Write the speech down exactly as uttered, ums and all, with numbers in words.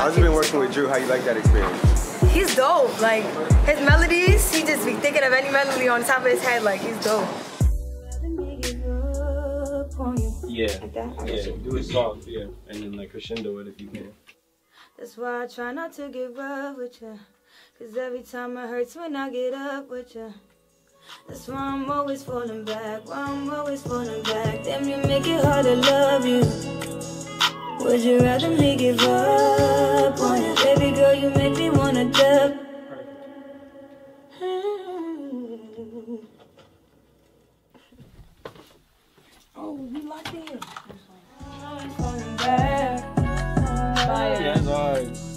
How's it been working with Drew? How you like that experience? He's dope. Like, his melodies, he just be thinking of any melody on top of his head. Like, he's dope. Yeah, yeah, do it soft, yeah, and then like crescendo it if you can. That's why I try not to get rough with you, cause every time it hurts when I get up with you. That's why I'm always falling back, why I'm always falling back. Damn, you make it hard to love you. Would you rather me give up on you? Baby girl, you make me wanna dub. Oh, we locked in. I'm falling back. Yeah, that's hard.